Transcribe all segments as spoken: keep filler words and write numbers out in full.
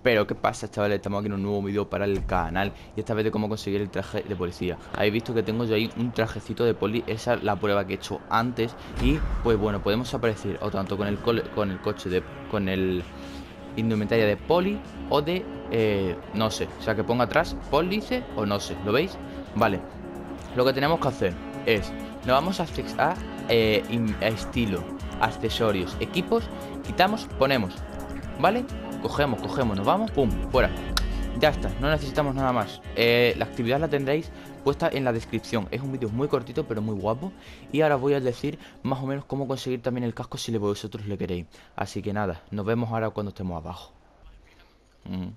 Pero ¿qué pasa, chavales? Estamos aquí en un nuevo vídeo para el canal. Y esta vez de cómo conseguir el traje de policía. Habéis visto que tengo yo ahí un trajecito de poli. Esa es la prueba que he hecho antes. Y pues bueno, podemos aparecer o tanto con el, cole, con el coche de... Con el indumentaria de poli o de... Eh, no sé, o sea que ponga atrás police o no sé, ¿lo veis? Vale, lo que tenemos que hacer es... Nos vamos a, a, eh, a estilo, accesorios, equipos. Quitamos, ponemos, ¿vale? Cogemos, cogemos, nos vamos, pum, fuera. Ya está, no necesitamos nada más. eh, La actividad la tendréis puesta en la descripción. Es un vídeo muy cortito pero muy guapo. Y ahora voy a decir más o menos cómo conseguir también el casco si vosotros le queréis. Así que nada, nos vemos ahora cuando estemos abajo. mm.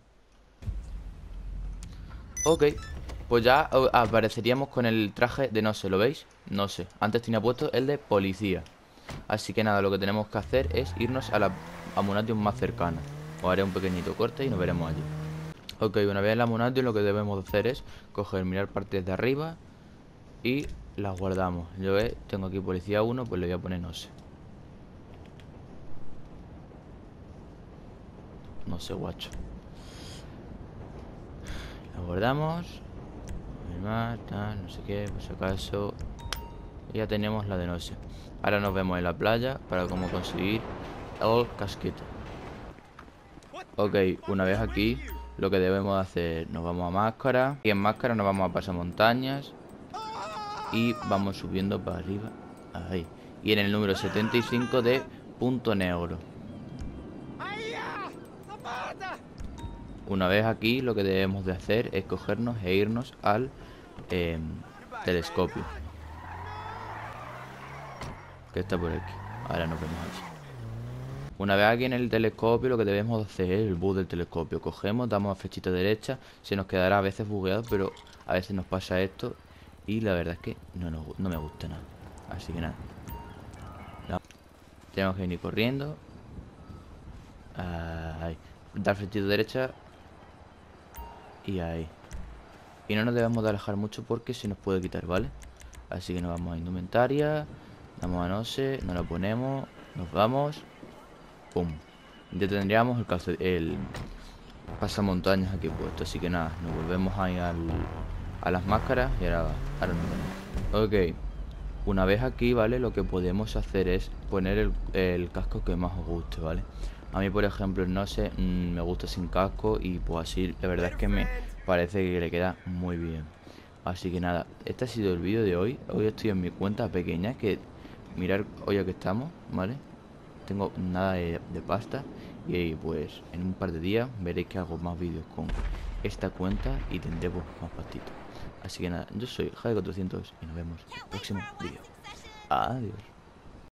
Ok, pues ya uh, apareceríamos con el traje de no sé, ¿lo veis? No sé, antes tenía puesto el de policía. Así que nada, lo que tenemos que hacer es irnos a la Amunation más cercana. Os haré un pequeñito corte y nos veremos allí. Ok, una vez en la Amunation lo que debemos hacer es coger, mirar partes de arriba y las guardamos. Yo ve, tengo aquí policía uno, pues le voy a poner no sé. No sé, guacho. La guardamos. Más, tal, no sé qué, por si acaso. Y ya tenemos la de no sé. Ahora nos vemos en la playa para cómo conseguir el casquito. Ok, una vez aquí, lo que debemos hacer, nos vamos a máscara. Y en máscara nos vamos a pasamontañas. Y vamos subiendo para arriba. Ahí. Y en el número setenta y cinco de punto negro. Una vez aquí, lo que debemos de hacer es cogernos e irnos al eh, telescopio, que está por aquí. Ahora nos vemos allí. Una vez aquí en el telescopio, lo que debemos hacer es el bus del telescopio. Cogemos, damos a flechita derecha. Se nos quedará a veces bugueado, pero a veces nos pasa esto. Y la verdad es que no, no, no me gusta nada. Así que nada, no. Tenemos que venir corriendo. Ahí. Dar flechita derecha. Y ahí. Y no nos debemos de alejar mucho porque se nos puede quitar, ¿vale? Así que nos vamos a indumentaria. Damos a no sé, nos la ponemos. Nos vamos. Pum. Ya tendríamos el, calce, el pasamontañas aquí puesto. Así que nada, nos volvemos ahí al, a las máscaras. Y ahora, ahora nos vemos. Ok. Una vez aquí, ¿vale? Lo que podemos hacer es poner el, el casco que más os guste, ¿vale? A mí, por ejemplo, no sé, mmm, me gusta sin casco. Y pues así, la verdad es que me parece que le queda muy bien. Así que nada, este ha sido el vídeo de hoy. Hoy estoy en mi cuenta pequeña, que mirar hoy aquí estamos, ¿vale? Tengo nada de, de pasta. Y pues en un par de días veréis que hago más vídeos con esta cuenta y tendré pues, más pastitos. Así que nada, yo soy Jade cuatrocientos y nos vemos en el próximo vídeo. Adiós.